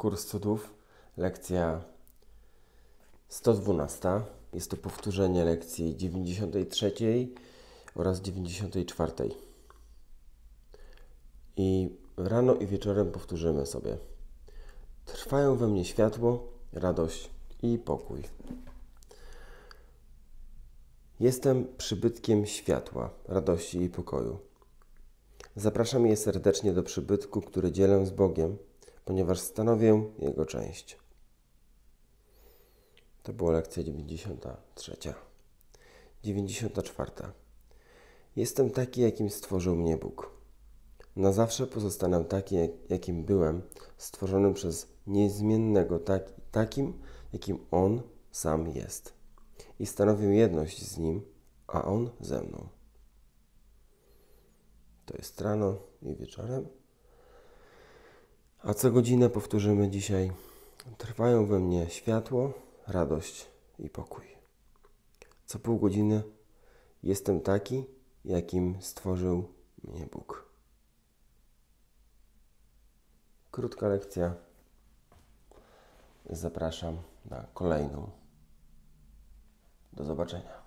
Kurs cudów, lekcja 112. Jest to powtórzenie lekcji 93 oraz 94. I rano i wieczorem powtórzymy sobie. Trwają we mnie światło, radość i pokój. Jestem przybytkiem światła, radości i pokoju. Zapraszam je serdecznie do przybytku, który dzielę z Bogiem, ponieważ stanowię Jego część. To była lekcja 93. 94. Jestem taki, jakim stworzył mnie Bóg. Na zawsze pozostanę taki, jakim byłem, stworzonym przez niezmiennego, takim, jakim On sam jest. I stanowię jedność z Nim, a On ze mną. To jest rano i wieczorem. A co godzinę powtórzymy dzisiaj. Trwają we mnie światło, radość i pokój. Co pół godziny jestem taki, jakim stworzył mnie Bóg. Krótka lekcja. Zapraszam na kolejną. Do zobaczenia.